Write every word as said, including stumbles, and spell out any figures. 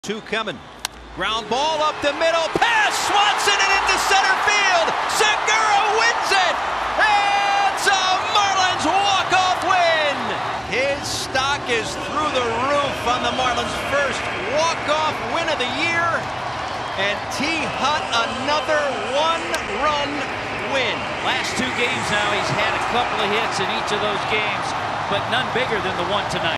Two coming. Ground ball up the middle. Pass. Swanson and into center field. Segura wins it. It's a Marlins walk-off win. His stock is through the roof on the Marlins' first walk-off win of the year. And T-Hut another one-run win. Last two games now, he's had a couple of hits in each of those games, but none bigger than the one tonight.